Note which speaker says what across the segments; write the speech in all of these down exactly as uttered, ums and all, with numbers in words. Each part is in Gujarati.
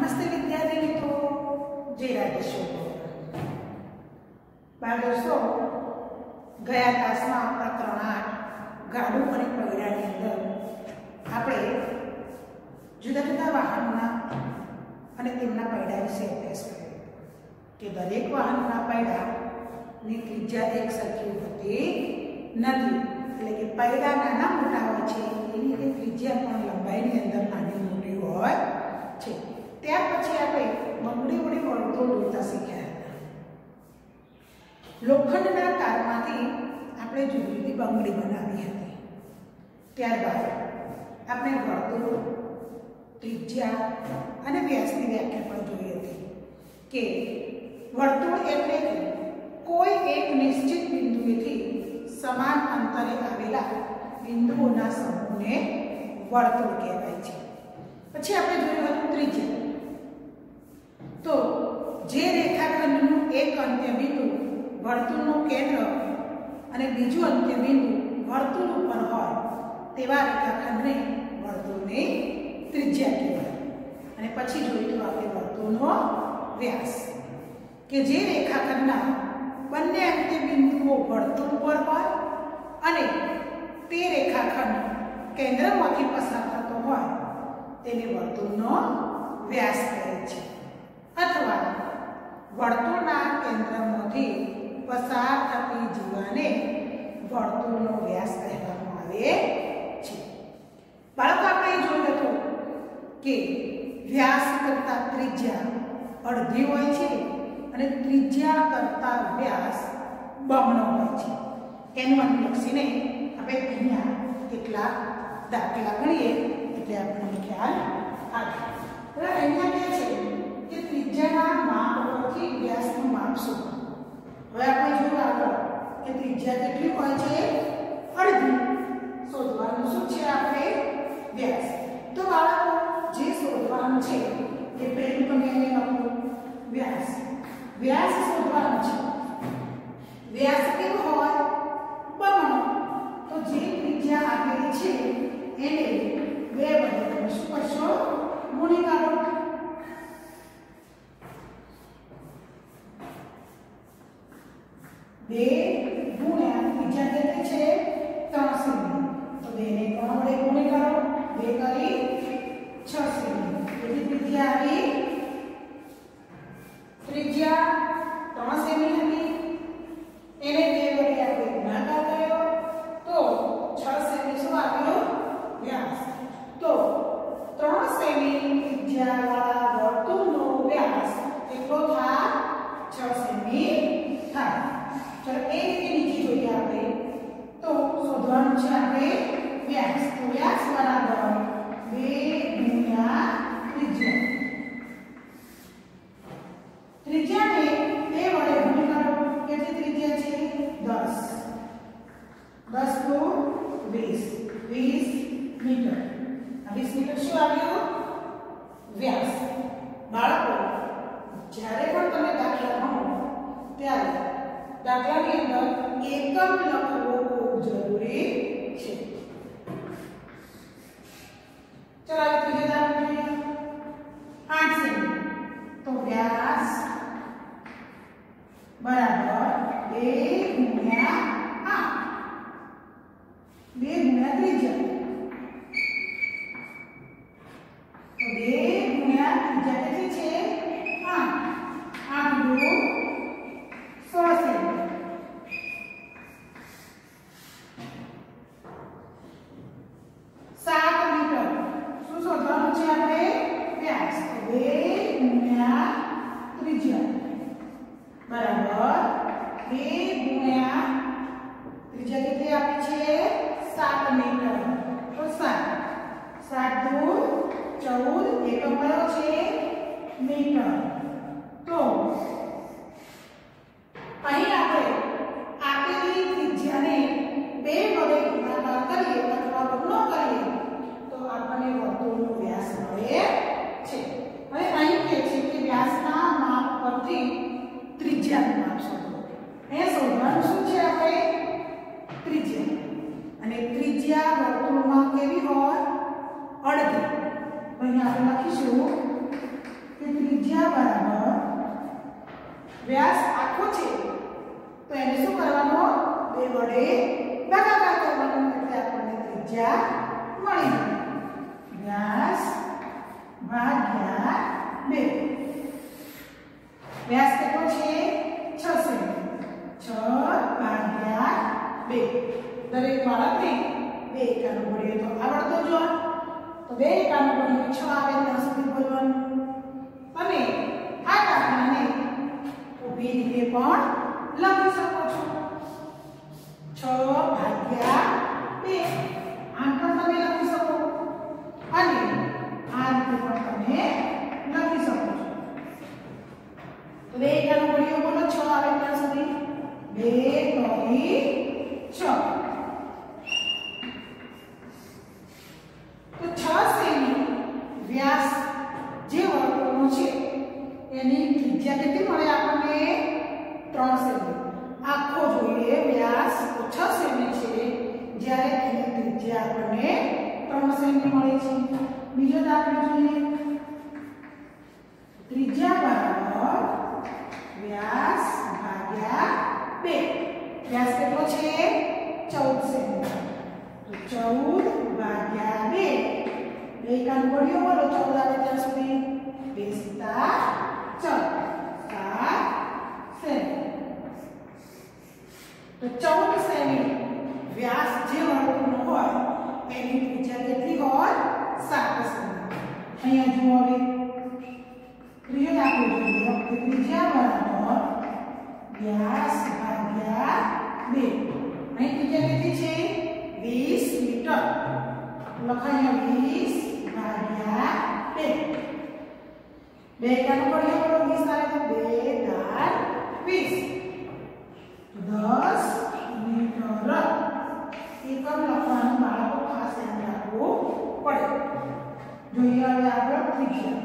Speaker 1: नमस्ते विद्यार्थी मित्रों, जय राजेश्वर। बाल दोस्तों, गया तास में प्रकरण आठ गाड़ू और पगड़ानी अंदर आपणे जुदा जुदा वाहनों અને તેમના પૈડા વિશે અભ્યાસ કર્યો કે દરેક વાહનના પૈડાની ત્રિજ્યા એક સરખી હોતી નથી, એટલે કે પૈડા નાના મોટા હોય છે એની રીતે ત્રિજ્યા પણ લંબાઈની અંદર નાની મોટી હોય છે। ત્યાર પછી આપણે બંગડી વડે વર્તુળ દોરતા શીખ્યા હતા। લોખંડના તારમાંથી આપણે જુદી જુદી બંગડી બનાવી હતી। ત્યારબાદ આપણે વર્તુળ, त्रिज्या અને વ્યાસની વ્યાખ્યા પણ જોઈ હતી કે વર્તુળ એટલે કે કોઈ એક નિશ્ચિત બિંદુએથી સમાન અંતરે આવેલા બિંદુઓના સમૂહને વર્તુળ કહેવાય છે। પછી આપણે જોયું હતું ત્રિજ્યા। તો જે રેખાખંડનું એક અંત્ય બિંદુ વર્તુળનું કેન્દ્ર અને બીજું અંત્ય બિંદુ વર્તુળ ઉપર હોય તેવા રેખાખંડને વર્તુળની त्रिज्या कहेवाय। અને પછી જોઈતું આપણે વર્તુળનો વ્યાસ કે જે રેખાખંડના બંને અંત્ય બિંદુઓ વર્તુળ પર હોય અને તે રેખાખંડ કેન્દ્રમાંથી પસાર થતો હોય તેને વર્તુળનો વ્યાસ કહે છે, અથવા વર્તુળના કેન્દ્રમાંથી પસાર થતી જીવાને વર્તુળનો વ્યાસ કહેવામાં આવે છે। બાળકો આપણે જોયું હતું કે વ્યાસ કરતા ત્રિજ્યા અડધી હોય છે અને ત્રિજ્યા કરતા વ્યાસ બમણો હોય છે। એનું અનુલક્ષીને આપણે અહીંયા કેટલાક દાખલા ગણીએ એટલે આપણને ખ્યાલ આવે। હવે અહીંયા કહે છે કે ત્રિજ્યાના માપ પરથી વ્યાસનું માપ શોધો। હવે આપણે જોયું આગળ કે ત્રિજ્યા કેટલી હોય છે? અડધી। શોધવાનું શું છે આપણે? વ્યાસ। તો બાળકો જે શોધવાનું છે એ પહેલું તમે એને લખો વ્યાસ। વ્યાસ શોધવાનું છે। વ્યાસ કેવો હોય? બમણો। તો જે ત્રિજ્યા આપેલી છે એને બે વડે તમે શું કરશો? ગુણી કાઢો। બે ગુણ્યા ત્રિજ્યા કેટલી છે? ત્રણ સેમી। તો બે ને ત્રણ વડે ગુણી કાઢો। બે કરી छ सेमी। यदि त्रिज्या आई त्रिज्या तीन सेमी हती एने बे वडे आपणे गुणाकार कर्यो तो छ सेमी शुं आव्यो? व्यास। तो तीन सेमी त्रिज्या वाला वर्तुळनो व्यास કેટલો થાય? छ सेमी થાય। ચલો એ રીતે નીચે જોઈએ આપણે તો શોધવાનું છે આપણે વ્યાસ। તો વ્યાસ બરાબર બે त्रिज्या। त्रिज्या ने बे वडे गुणी करो। કેટલી ત્રિજ્યા છે? दस। दस को बीस। बीस मीटर। આ बीस મીટર શું આવ્યું? વ્યાસ। બાળકો જ્યારે પણ તમે દાખલા ગણો ત્યારે દાખલાની અંદર એકમ લખવો ખૂબ જરૂરી છે। चलो आगे तीजे दाखला में आठ सेमी। तो व्यास बराबर बे गुण्या आठ। बे गुण्या त्रिज्या। तो बे गुण्या त्रिज्या कितनी छे? आठ। आठ दो सौ सेमी। सात मीटर। शोधવાનું છે આપણે વ્યાસ। તો બે ગુણ્યા ત્રિજ્યા બરાબર બે વડે ભાગાકાર કરવાનો એટલે આપણને ત્રિજ્યા મળી. વ્યાસ ભાગ્યા બે. વ્યાસ કેટલો છે? છ સેમી. છ ભાગ્યા બે. દરેક બાળકને બે એકાનો ઘડિયો તો આવડતો જ હોય. તો બે એકાનો ઘડિયો છ આવે ત્યાં સુધી બોલવાનું. તમે આ દાખલાને ઊભી રીતે પણ લખી શકો છો. છ ભાગ્યા બે આમ પણ તમે લખી શકો અને આ રીતે પણ તમે લખી શકો છો. તો બે એકાનો ઘડિયો બોલો છ આવે ત્યાં સુધી. બે તરી છ. તો છ સેમી વ્યાસ જે વર્તુળનો છે એની ત્રિજ્યા કેટલી મળે આપણને? ત્રણ સેમી. આખો જોઈએ વ્યાસ છ સેમી છે જ્યારે એની ત્રિજ્યા આપણને ત્રણ સેમી મળે છે. બીજો દાખલો જોઈએ. ત્રિજ્યા બરાબર વ્યાસ ભાગ્યા બે. વ્યાસ કેટલો છે? ચૌદ સેમી. તો ચૌદ ભાગ્યા બે. બે એકાનો ઘડિયો બોલો ચૌદ આવે ત્યાં સુધી. બે સત્તા ચૌદ. સાત સેમી. તો ચૌદ સેમી વ્યાસ જે વર્તુળનો હોય એની ત્રિજ્યા કેટલી હોય? સાત સેમી. અહીંયા જુઓ હવે ત્રીજો દાખલો જોઈએ. ત્રિજ્યા બરાબર વ્યાસ ભાગ્યા બે. અહીં ત્રિજ્યા કેટલી છે? વીસ મીટર. લખાય વીસ ભાગ્યા બે. બે એકાનો ઘડિયો બોલો વીસ આવે તો બે ચાર વીસ. દસ મીટર. એકમ લખવાનું બાળકો ખાસ ધ્યાન રાખવું પડે. જોઈએ હવે આગળ ત્રિજ્યા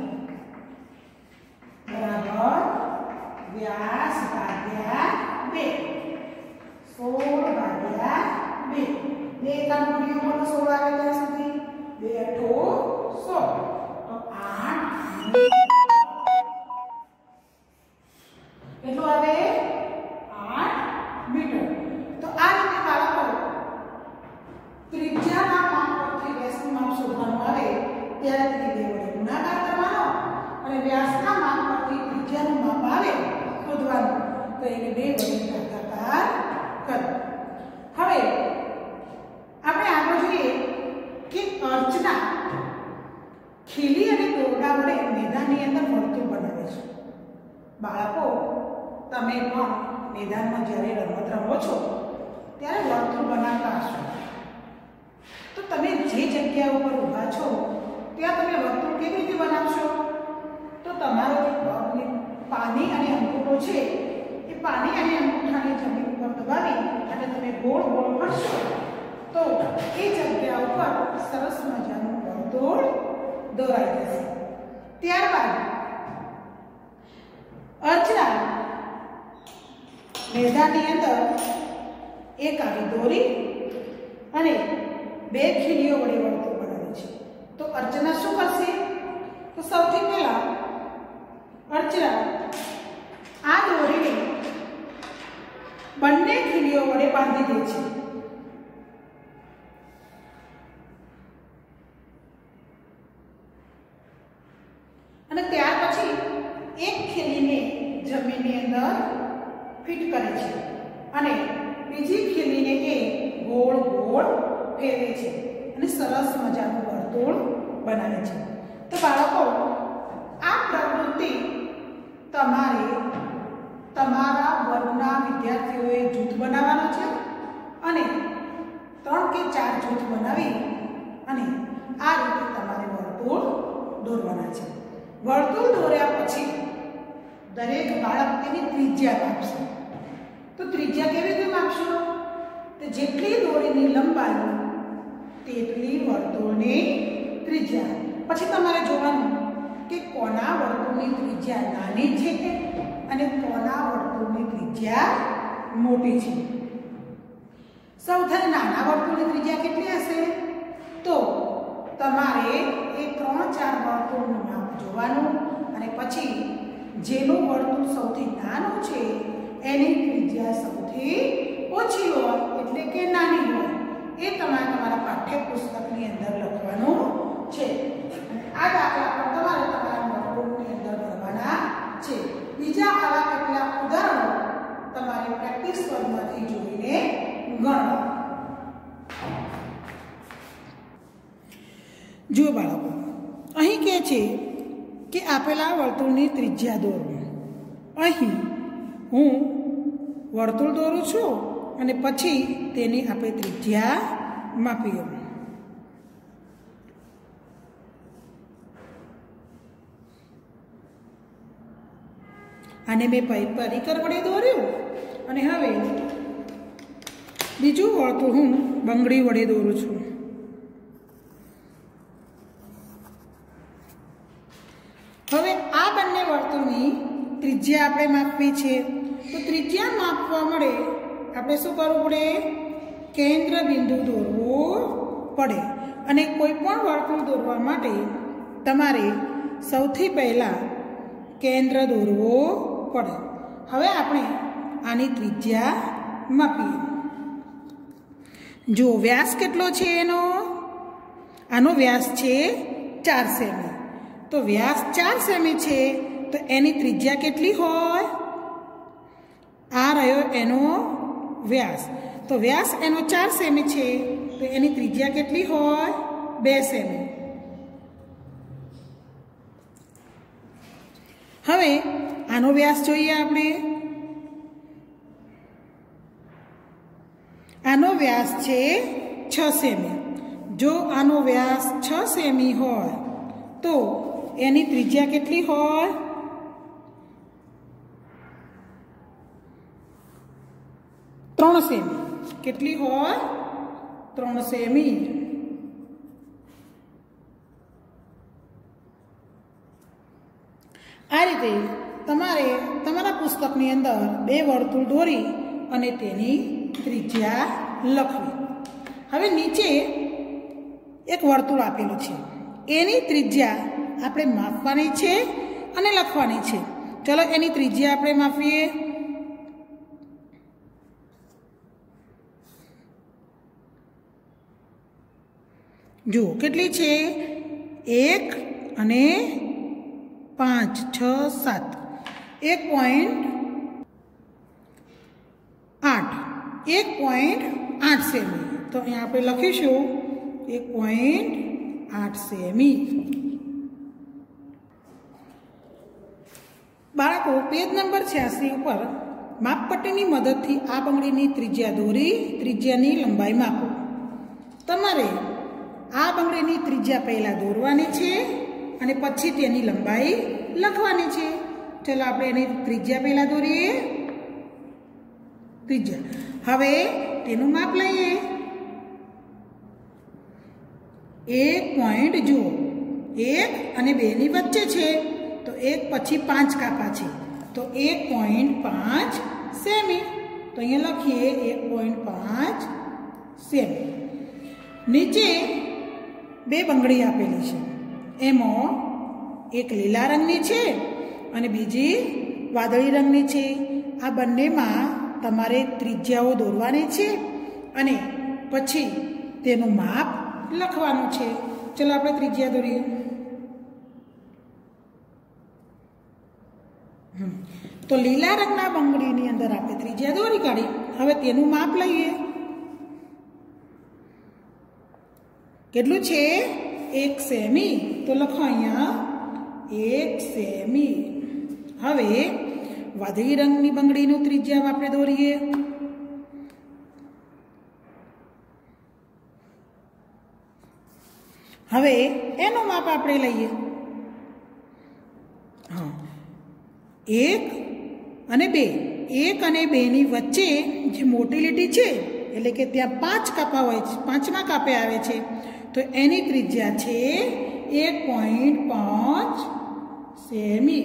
Speaker 1: બરાબર વ્યાસ ભાગ્યા બે. સોળ ભાગ્યા બે. બે એકાનો ઘડિયો બોલો સોળ આવે ત્યાં સુધી. બે અઠો સોળ. તો આઠ કેટલું આવે? આઠ મીટર. તો આ રીતે બાળકો ત્રિજ્યાના માપ પરથી વ્યાસનું માપ શોધવાનું આવે ત્યારે તેને બે વડે ગુણાકાર કરવાનો અને વ્યાસના માપ પરથી ત્રિજ્યાનું માપ આવે શોધવાનું તો એને બે વડે ભાગાકાર કરો. હવે આપણે આગળ જોઈએ કે અર્ચના ખીલી અને દોરડા વડે મેદાનની અંદર વર્તુળ બનાવે છે. બાળકો તમે પણ મેદાનમાં જ્યારે રમત રમો છો ત્યારે વર્તુળ બનાવતા હશો. તો તમે જે જગ્યા ઉપર ઊભા છો ત્યાં તમે વર્તુળ કેવી રીતે બનાવશો? તો તમારો જે પગની પાની અને અંગૂઠો છે એ પાની અને અંગૂઠાને જમીન ઉપર દબાવી અને તમે ગોળ ગોળ ફરશો તો એ જગ્યા ઉપર સરસ મજાનું વર્તુળ દોરાઈ જશે. ત્યારબાદ અર્ચના મેદાનની અંદર એક આવી દોરી અને બે ખીલીઓ વડે વર્તુળ બનાવે છે. તો અર્ચના શું કરશે? તો સૌથી પહેલા અર્ચના આ દોરીને બંને ખીલીઓ વડે બાંધી દે છે. અને ત્યાર પછી એક ખીલીને જમીનની અંદર ફિટ કરે છે અને બીજી ખીલીને એ ગોળ ગોળ ફેરવે છે અને સરસ મજાનું વર્તુળ બનાવે છે. તો બાળકો આ પ્રવૃત્તિ તમારે તમારા વર્ગના વિદ્યાર્થીઓએ જૂથ બનાવવાનો છે અને ત્રણ કે ચાર જૂથ બનાવી અને આ રીતે તમારે વર્તુળ દોરવાના છે. વર્તુળ દોર્યા પછી દરેક બાળક તેની ત્રિજ્યા માપશે. તો ત્રિજ્યા કેવી રીતે માપશો? તો જેટલી દોરીની લંબાઈ તેટલી વર્તુળની ત્રિજ્યા. પછી તમારે જોવાનું કે કોના વર્તુળની ત્રિજ્યા નાની છે અને કોના વર્તુળની ત્રિજ્યા મોટી છે. સૌથી નાના વર્તુળની ત્રિજ્યા કેટલી હશે? તો તમારે એ ત્રણ ચાર વર્તુળનું માપ જોવાનું અને પછી જેનું વર્તુળ સૌથી નાનું છે એની ત્રિજ્યા સૌથી ઓછી હોય એટલે કે નાની હોય એ તમારે તમારા પાઠ્યપુસ્તકની અંદર લખવાનું છે. આ દાખલા પણ તમારે તમારા નોટબુકની અંદર ભરવાના છે. બીજા આવા કેટલાક ઉદાહરણો તમારે પ્રેક્ટિસ વર્ગમાંથી જોઈને ગણવા. જુઓ બાળકો, અહીં કહે છે કે આપેલા વર્તુળની ત્રિજ્યા દોરો. અહીં હું વર્તુળ દોરું છું અને પછી તેની આપણે ત્રિજ્યા માપીએ. આને મેં પરિકર વડે દોર્યું અને હવે બીજું વર્તુળ હું બંગડી વડે દોરું છું. હવે આ બંને વર્તુળની ત્રિજ્યા આપણે માપવી છે. તો ત્રિજ્યા માપવા મળે આપણે શું કરવું પડે? કેન્દ્ર બિંદુ દોરવું પડે. અને કોઈ પણ વર્તુળ દોરવા માટે તમારે સૌથી પહેલાં કેન્દ્ર દોરવું પડે. હવે આપણે આની ત્રિજ્યા માપીએ. જો વ્યાસ કેટલો છે એનો? આનો વ્યાસ છે ચાર સેમી. તો વ્યાસ ચાર સેમી છે તો એની ત્રિજ્યા કેટલી હોય? આ રહ્યો એનો વ્યાસ. તો વ્યાસ એનો ચાર સેમી છે તો એની ત્રિજ્યા કેટલી હોય? બે સેમી. હવે આનો વ્યાસ જોઈએ આપણે. આનો વ્યાસ છે છ સેમી. જો આનો વ્યાસ છ સેમી હોય તો એની ત્રિજ્યા કેટલી હોય? ત્રણ સેમી. કેટલી હોય? ત્રણ સેમી. આ રીતે તમારે તમારા પુસ્તકની અંદર બે વર્તુળ દોરી અને તેની ત્રિજ્યા લખવી. હવે નીચે એક વર્તુળ આપેલું છે, એની ત્રિજ્યા આપણે માપવાની છે અને લખવાની છે. ચલો એની ત્રિજ્યા આપણે માપીએ. જુઓ કેટલી છે? એક અને પાંચ, છ, સાત. એક પોઈન્ટ આઠ. એક પોઈન્ટ આઠ સેમી. તો અહીંયા આપણે લખીશું એક પોઈન્ટ આઠ સેમી. બાળકો, પેજ નંબર છ્યાસી ઉપર માપપટ્ટીની મદદથી આ બંગડીની ત્રિજ્યા દોરી ત્રિજ્યાની લંબાઈ માપો. તમારે આ બંગડીની ત્રિજ્યા પહેલાં દોરવાની છે અને પછી તેની લંબાઈ લખવાની છે. ચલો આપણે એની ત્રિજ્યા પહેલાં દોરીએ. ત્રિજ્યા. હવે તેનું માપ લઈએ. એક પોઈન્ટ જુઓ, એક અને બેની વચ્ચે છે તો એક પછી પાંચ કાપા છે તો એક પોઈન્ટ પાંચ સેમી. તો અહીંયા લખીએ એક પોઈન્ટ પાંચ સેમી. નીચે બે બંગડી આપેલી છે. એમાં એક લીલા રંગની છે અને બીજી વાદળી રંગની છે. આ બંનેમાં તમારે ત્રિજ્યાઓ દોરવાની છે અને પછી તેનું માપ લખવાનું છે. ચલો આપણે ત્રિજ્યા દોરીએ. તો લીલા રંગના બંગડીની અંદર આપણે ત્રિજ્યા દોરી કાઢી. હવે તેનું માપ લઈએ. કેટલું છે? એક સેમી. તો લખો અહીંયા એક સેમી. હવે વાદળી રંગની બંગડીનું ત્રિજ્યા આપણે દોરીએ. હવે એનું માપ આપણે લઈએ. હા, એક અને બે. એક અને બેની વચ્ચે જે મોટી લીટી છે એટલે કે ત્યાં પાંચ કાપા હોય છે, પાંચમા કાપે આવે છે તો એની ત્રિજ્યા છે એક પોઈન્ટ પાંચ સેમી.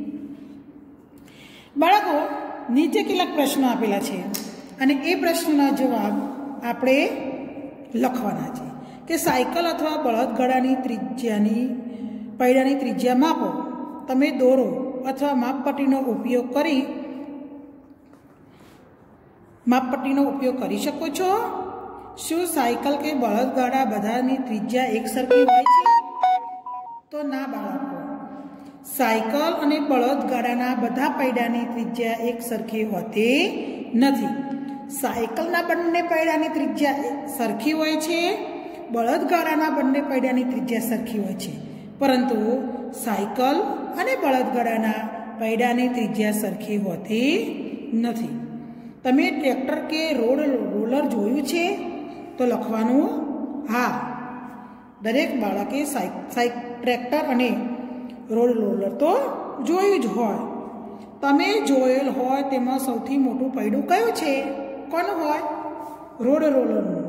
Speaker 1: બાળકો, નીચે કેટલાક પ્રશ્નો આપેલા છે અને એ પ્રશ્નના જવાબ આપણે લખવાના છે કે સાયકલ અથવા બળદગાડાની ત્રિજ્યાની પૈડાની ત્રિજ્યા માપો. તમે દોરો અથવા માપપટ્ટીનો ઉપયોગ કરી માપપટ્ટીનો ઉપયોગ કરી શકો છો? શું સાયકલ કે બળદગાડા બધાની ત્રિજ્યા એક સરખી હોય છે? તો ના બાળકો, સાયકલ અને બળદગાડાના બધા પૈડાની ત્રિજ્યા એક સરખી હોતી નથી. સાયકલના બંને પૈડાની ત્રિજ્યા સરખી હોય છે, બળદગાડાના બંને પૈડાની ત્રિજ્યા સરખી હોય છે, પરંતુ સાયકલ અને બળદગાડાના પૈડાની ત્રિજ્યા સરખી હોતી નથી. તમે ટ્રેક્ટર કે રોડ રોલર જોયું છે? તો લખવાનું હા. દરેક બાળકે સાયક ટ્રેક્ટર અને રોડ રોલર તો જોયું જ હોય. તમે જોયેલ હોય તેમાં સૌથી મોટું પૈડું કયું છે? કોનું હોય? રોડ રોલરનું.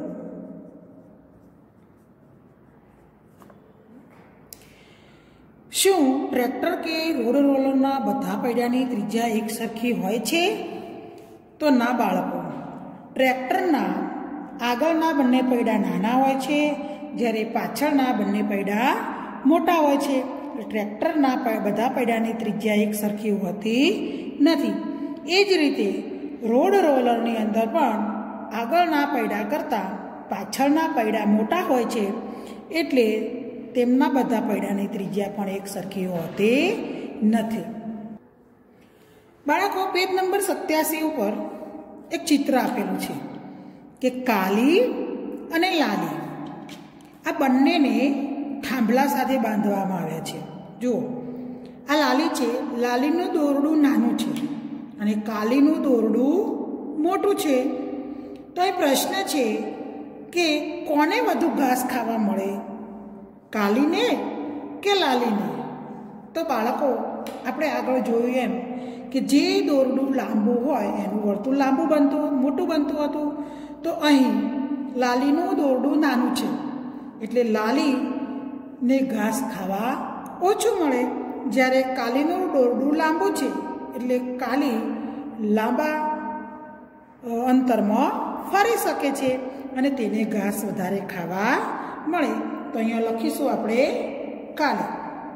Speaker 1: શું ટ્રેક્ટર કે રોડ રોલરના બધા પૈડાની ત્રિજ્યા એક સરખી હોય છે? તો ના બાળકો, ટ્રેક્ટરના આગળના બંને પૈડા નાના હોય છે, જ્યારે પાછળના બંને પૈડા મોટા હોય છે. ટ્રેક્ટરના બધા પૈડાની ત્રિજ્યા એક સરખી હોતી નથી. એ જ રીતે રોડ રોલરની અંદર પણ આગળના પૈડા કરતાં પાછળના પૈડા મોટા હોય છે, એટલે તેમના બધા પૈડાની ત્રિજ્યા પણ એક સરખી હોતી નથી. બાળકો, પેજ નંબર સત્યાસી ઉપર એક ચિત્ર આપેલું છે કે કાલી અને લાલી આ બંનેને થાંભલા સાથે બાંધવામાં આવ્યા છે. જુઓ, આ લાલી છે, લાલીનું દોરડું નાનું છે અને કાલીનું દોરડું મોટું છે. તો એ પ્રશ્ન છે કે કોને વધુ ઘાસ ખાવા મળે, કાલીને કે લાલીને? તો બાળકો, આપણે આગળ જોયું એમ કે જે દોરડું લાંબુ હોય એનું વર્તુળ લાંબુ બનતું મોટું બનતું હતું, તો અહીં લાલીનું દોરડું નાનું છે એટલે લાલીને ઘાસ ખાવા ઓછું મળે, જ્યારે કાલીનું દોરડું લાંબુ છે એટલે કાલી લાંબા અંતરમાં ફરી શકે છે અને તેને ઘાસ વધારે ખાવા મળે. તો અહીંયા લખીશું આપણે કાલી.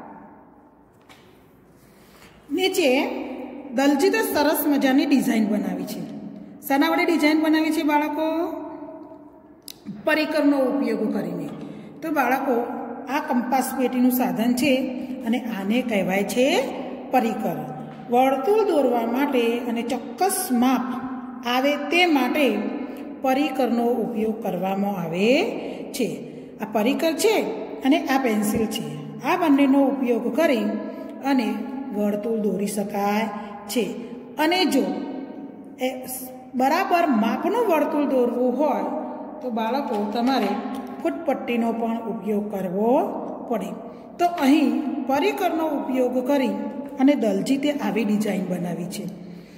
Speaker 1: નીચે દલજીતે સરસ મજાની ડિઝાઇન બનાવી છે. શાના વડે ડિઝાઇન બનાવી છે બાળકો? પરિકરનો ઉપયોગ કરીને. તો બાળકો, આ કંપાસ પેટીનું સાધન છે અને આને કહેવાય છે પરિકર. વર્તુળ દોરવા માટે અને ચોક્કસ માપ આવે તે માટે પરિકરનો ઉપયોગ કરવામાં આવે છે. આ પરિકર છે અને આ પેન્સિલ છે. આ બંનેનો ઉપયોગ કરી અને વર્તુળ દોરી શકાય છે. અને જો એ બરાબર માપનું વર્તુળ દોરવું હોય તો બાળકો તમારે ફૂટપટ્ટીનો પણ ઉપયોગ કરવો પડે. તો અહીં પરિકરનો ઉપયોગ કરી અને દલજીતે આવી ડિઝાઇન બનાવી છે.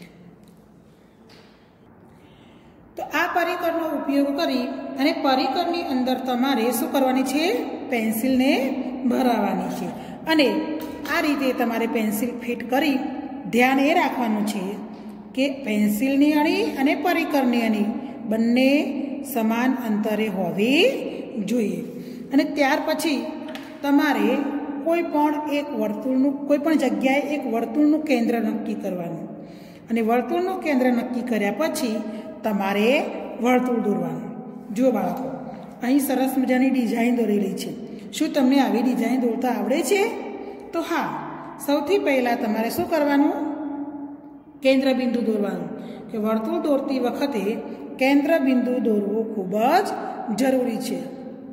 Speaker 1: તો આ પરિકરનો ઉપયોગ કરી અને પરિકરની અંદર તમારે શું કરવાની છે? પેન્સિલને ભરાવાની છે. અને આ રીતે તમારે પેન્સિલ ફિટ કરી ધ્યાન એ રાખવાનું છે કે પેન્સિલની અણી અને પરિકરની અણી બંને સમાન અંતરે હોવી જોઈએ. અને ત્યાર પછી તમારે કોઈ પણ એક વર્તુળનું કોઈ પણ જગ્યાએ એક વર્તુળનું કેન્દ્ર નક્કી કરવાનું અને વર્તુળનું કેન્દ્ર નક્કી કર્યા પછી તમારે વર્તુળ દોરવાનું. જો બાળકો, અહીં સરસ મજાની ડિઝાઇન દોરેલી છે. શું તમને આવી ડિઝાઇન દોરતા આવડે છે? તો હા, સૌથી પહેલાં તમારે શું કરવાનું? કેન્દ્ર બિંદુ દોરવાનું. કે વર્તુળ દોરતી વખતે કેન્દ્ર બિંદુ દોરવું ખૂબ જ જરૂરી છે.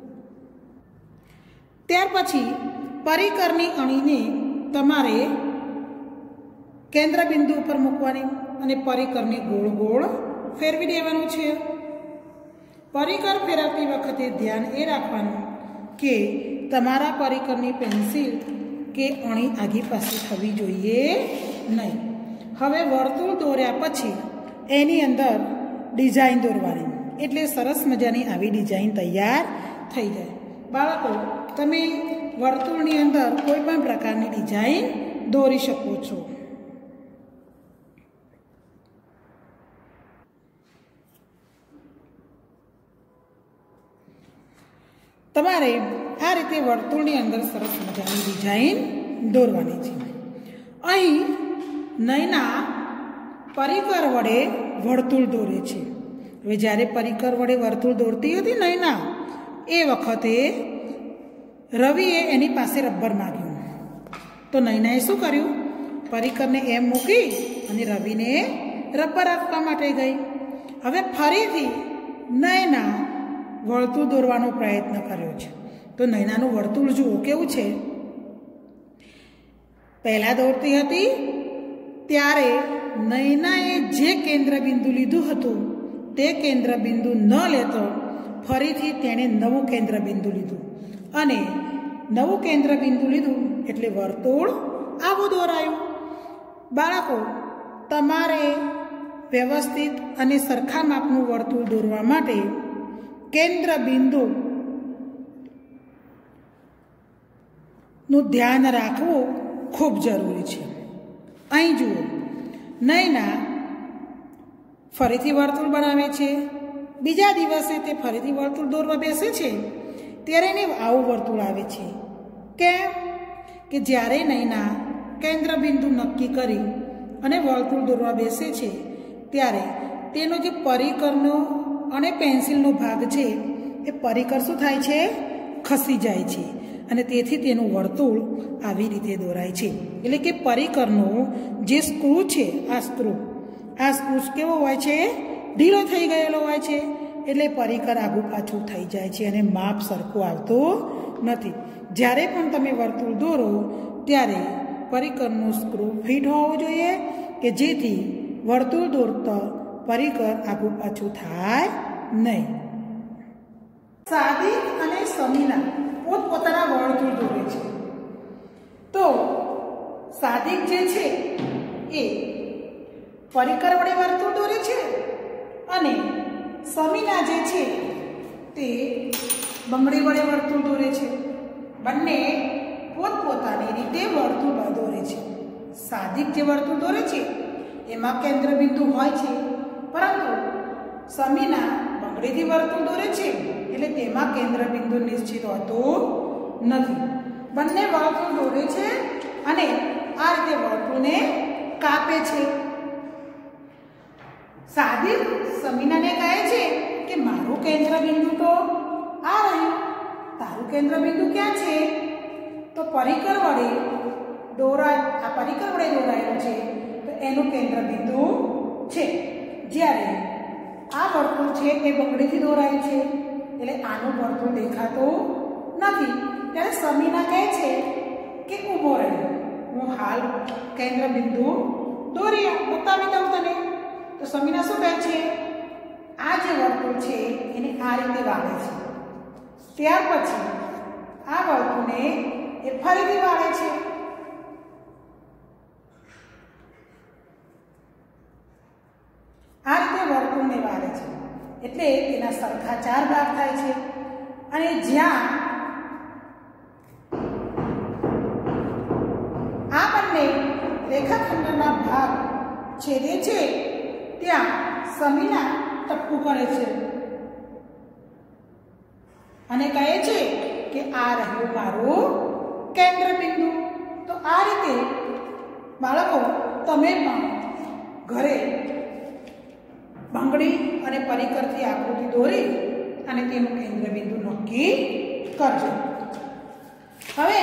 Speaker 1: ત્યાર પછી પરિકરની અણીને તમારે કેન્દ્ર બિંદુ ઉપર મૂકવાની અને પરિકરને ગોળ ગોળ ફેરવી દેવાનું છે. પરિકર ફેરવતી વખતે ધ્યાન એ રાખવાનું કે તમારા પરિકરની પેન્સિલ કે અણી આગી પાછી થવી જોઈએ નહીં. હવે વર્તુળ દોર્યા પછી એની અંદર ડિઝાઇન દોરવાની, એટલે સરસ મજાની આવી ડિઝાઇન તૈયાર થઈ જાય. બાળકો, તમે વર્તુળની અંદર કોઈ પણ પ્રકારની ડિઝાઇન દોરી શકો છો. તમારે આ રીતે વર્તુળની અંદર સરસ મજાની ડિઝાઇન દોરવાની છે. અહીં નયના પરિકર વડે વર્તુળ દોરે છે હવે જ્યારે પરિકર વડે વર્તુળ દોરતી હતી નૈના એ વખતે રવિએ એની પાસે રબર માગ્યું. તો નૈનાએ શું કર્યું? પરિકરને એમ મૂકી અને રવિને રબર આપવા માટે ગઈ. હવે ફરીથી નૈના વર્તુળ દોરવાનો પ્રયત્ન કર્યો છે. તો નૈનાનું વર્તુળ જુઓ કેવું છે. પહેલાં દોરતી હતી ત્યારે નૈનાએ જે કેન્દ્ર બિંદુ લીધું હતું તે કેન્દ્ર બિંદુ ન લેતો ફરીથી તેણે નવું કેન્દ્ર બિંદુ લીધું અને નવું કેન્દ્ર બિંદુ લીધું એટલે વર્તુળ આવું દોરાયું. બાળકો, તમારે વ્યવસ્થિત અને સરખા માપનું વર્તુળ દોરવા માટે કેન્દ્ર બિંદુ નું ધ્યાન રાખવું ખૂબ જરૂરી છે. અહીં જુઓ, નૈના ફરીથી વર્તુળ બનાવે છે. બીજા દિવસે તે ફરીથી વર્તુળ દોરવા બેસે છે ત્યારે એને આવું વર્તુળ આવે છે. કેમ કે જ્યારે નૈના કેન્દ્ર બિંદુ નક્કી કરી અને વર્તુળ દોરવા બેસે છે ત્યારે તેનો જે પરિકરનો અને પેન્સિલનો ભાગ છે એ પરિકર શું થાય છે? ખસી જાય છે અને તેથી તેનું વર્તુળ આવી રીતે દોરાય છે. એટલે કે પરિકરનો જે સ્ક્રૂ છે, આ સ્ક્રૂ આ સ્ક્રૂ કેવો હોય છે? ઢીલો થઈ ગયેલો હોય છે. એટલે પરિકર આગું પાછું થઈ જાય છે અને માપ સરખું આવતું નથી. જ્યારે પણ તમે વર્તુળ દોરો ત્યારે પરિકરનો સ્ક્રૂ ફિટ હોવો જોઈએ કે જેથી વર્તુળ દોરતા પરિકર આગું પાછું થાય નહીં. સાદિક અને સમીના પોતપોતાના વર્તુળ દોરે છે. તો સાદિક જે છે એ પરિકર વડે વર્તુળ દોરે છે અને સમીના જે છે તે બંગડી વડે વર્તુળ દોરે છે. બંને પોતપોતાની રીતે વર્તુળ દોરે છે. સાદિક જે વર્તુળ દોરે છે એમાં કેન્દ્ર બિંદુ હોય છે, પરંતુ સમીના બંગડીથી વર્તુળ દોરે છે એટલે તેમાં કેન્દ્ર બિંદુ નિશ્ચિત હોતું નથી. બંને વર્તુળ દોરે છે અને આ રીતે વર્તુળને કાપે છે. સાદિક સમીનાને કહે છે કે મારું કેન્દ્ર બિંદુ તો આ રહ્યું, તારું કેન્દ્ર બિંદુ ક્યાં છે? તો પરિકર વડે દોરાય આ પરિકર વડે દોરાયેલું છે તો એનું કેન્દ્ર બિંદુ છે. જ્યારે આ વર્તુળ છે એ બંગડીથી દોરાયું છે એટલે આનું વર્તુળ દેખાતું નથી. ત્યારે સમીના કહે છે કે ઊભો રહ્યો, હું હાલ કેન્દ્ર બિંદુ દોરી બતાવી દઉં તને. તો સમીના શું કહે છે? આ જે વર્તુળ છે એને આ રીતે વાળે છે. ત્યાર પછી આ વર્તુળને એ ફરીથી વાળે છે. આ રીતે વર્તુળને વાળે છે એટલે તેના સરખા ચાર ભાગ થાય છે અને જ્યાં આ બંને રેખાખંડના ભાગ છેદે છે ત્યાં સમીના ટપકું કરે છે અને કહે છે કે આ રહ્યું મારું કેન્દ્ર બિંદુ. તો આ રીતે બાળકો તમે પણ ઘરે બંગડી અને પરિકરથી આકૃતિ દોરી અને તેનું કેન્દ્ર બિંદુ નક્કી કરજો. હવે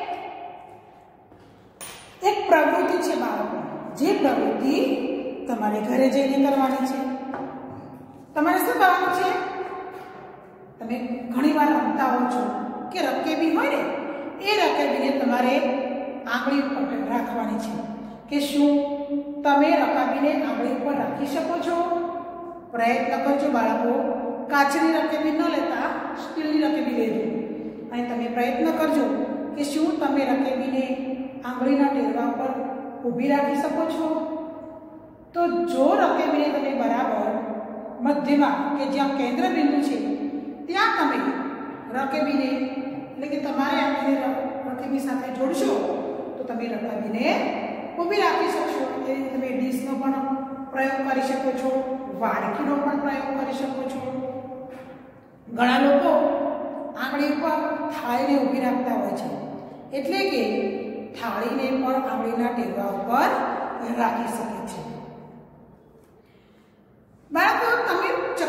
Speaker 1: એક પ્રવૃત્તિ છે બાળકો, જે પ્રવૃત્તિ તમારે ઘરે જઈને કરવાની છે. તમારે શું કરવાનું છે? તમે ઘણી વાર રમતા હો છો કે રકેબી હોય ને એ રકેબીને તમારે આંગળી ઉપર રાખવાની છે કે શું તમે રકાબીને આંગળી ઉપર રાખી શકો છો? પ્રયત્ન કરજો બાળકો. કાચની રકેબી ન લેતા સ્ટીલની રકેબી લેજો અને તમે પ્રયત્ન કરજો કે શું તમે રકેબીને આંગળીના ટેરવા પર ઊભી રાખી શકો છો? તો જો રકેબીને તમે બરાબર મધ્યમાં કે જ્યાં કેન્દ્ર બિંદુ છે ત્યાં તમે રકેબીને એટલે કે તમારે આંગળીને રકેબી સાથે જોડશો તો તમે રકાબીને ઊભી રાખી શકશો. એ રીતે તમે ડીશનો પણ પ્રયોગ કરી શકો છો, વાડકીનો પણ પ્રયોગ કરી શકો છો. ઘણા લોકો આંગળી ઉપર થાળીને ઊભી રાખતા હોય છે એટલે કે થાળીને પણ આંગળીના ટેરવા ઉપર રાખી શકે છે. બાળકો, તમે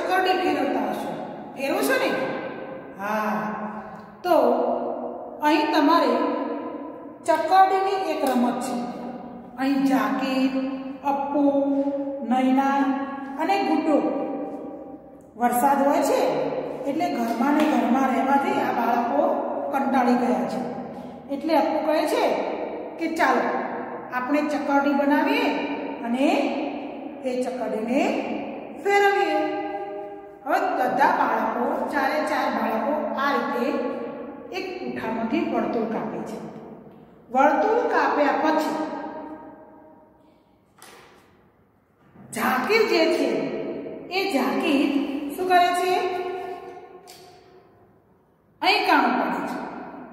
Speaker 1: ફેરવો છો ને? હા. તો અહીં તમારે ચકરડીની એક રમત છે. અહીં ઝાકીર, અપ્પુ, નૈના અને ગુડ્ડો. વરસાદ હોય છે એટલે ઘરમાં ને ઘરમાં રહેવાથી આ બાળકો કંટાળી ગયા છે. એટલે અપ્પુ કહે છે કે ચાલો આપણે ચકરડી બનાવીએ અને એ ચકરડીને ફેરવીએ. હવે બધા બાળકો, ચારે ચાર બાળકો આ રીતે એક પૂંઠામાંથી વર્તુળ કાપે છે. વર્તુળ કાપ્યા પછી ઝાકીર જે છે એ ઝાકીર શું કરે છે? અહીં કાણું પાડે છે.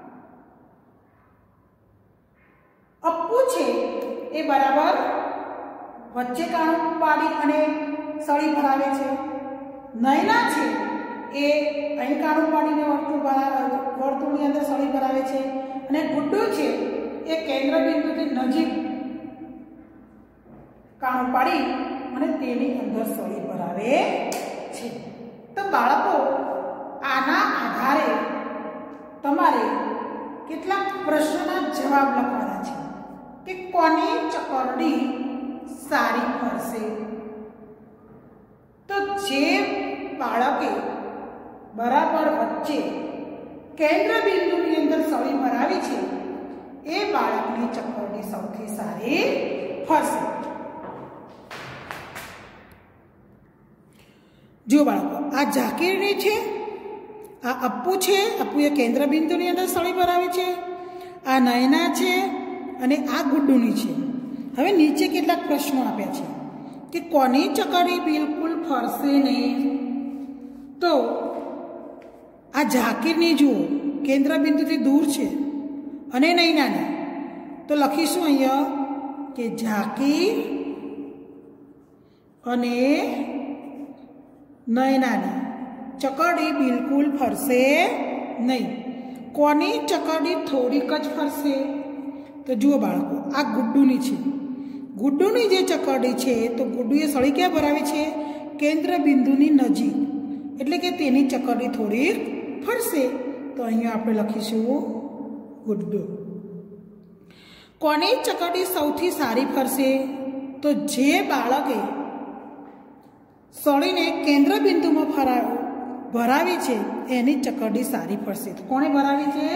Speaker 1: અપ્પુ છે એ બરાબર વચ્ચે કાણું પાડી અને સળી ભરાવે છે. નૈના છે એ અહીં કાણું પાડીને વર્તુળ વર્તુળની અંદર સળી ભરાવે છે. અને ગુડ્ડો છે એ કેન્દ્ર બિંદુથી નજીક કાણું પાડી અને તેની અંદર સળી ભરાવે છે. તો બાળકો, આના આધારે તમારે કેટલાક પ્રશ્નોના જવાબ લખવાના છે કે કોની ચકરડી સારી ફરશે. તો જે બાળકે બરાબર વચ્ચે કેન્દ્ર બિંદુની અંદર સળી ભરાવી છે એ બાળકની ચકરડી સૌથી સારી ફરશે. જો બાળકો, આ ઝાકીરની છે, આ અપ્પુ છે, અપ્પુએ કેન્દ્ર બિંદુની અંદર સળી ભરાવી છે. આ નયના છે અને આ ગુડ્ડુની છે. હવે નીચે કેટલાક પ્રશ્નો આપ્યા છે કે કોની ચકરડી બિલકુલ ફરશે નહીં. તો આ ઝાકીરની જુઓ, કેન્દ્ર બિંદુથી દૂર છે અને નૈનાની. તો લખીશું અહીંયા કે ઝાકીર અને નયનાની ચકરડી બિલકુલ ફરશે નહીં. કોની ચકરડી થોડીક જ ફરશે? તો જુઓ બાળકો, આ ગુડ્ડુની છે. ગુડ્ડુની જે ચકરડી છે તો ગુડ્ડુએ સળી ક્યાં ભરાવી છે? કેન્દ્ર બિંદુની નજીક. એટલે કે તેની ચકરડી થોડીક ફરશે. તો અહીંયા આપણે લખીશું ગુડ્ડુ. કોની ચકરડી સૌથી સારી ફરશે? તો જે બાળકે સળીને કેન્દ્ર બિંદુમાં ફરા ભરાવી છે એની ચકરડી સારી ફરશે. કોણે ભરાવી છે?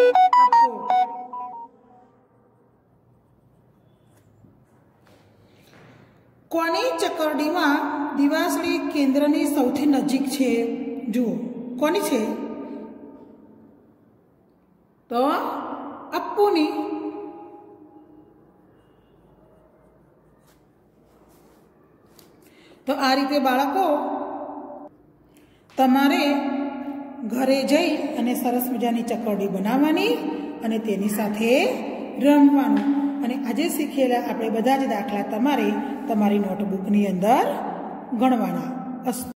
Speaker 1: કોની ચકરડીમાં દિવાસળી કેન્દ્રની સૌથી નજીક છે? જુઓ, કોની છે? તો અપ્પુની. તો આ રીતે બાળકો, તમારે ઘરે જઈ અને સરસ મજાની ચકરડી બનાવવાની અને તેની સાથે રમવાનું. અને આજે શીખેલા આપણે બધા જ દાખલા તમારે તમારી નોટબુકની અંદર ગણવાના. અસ્તુ.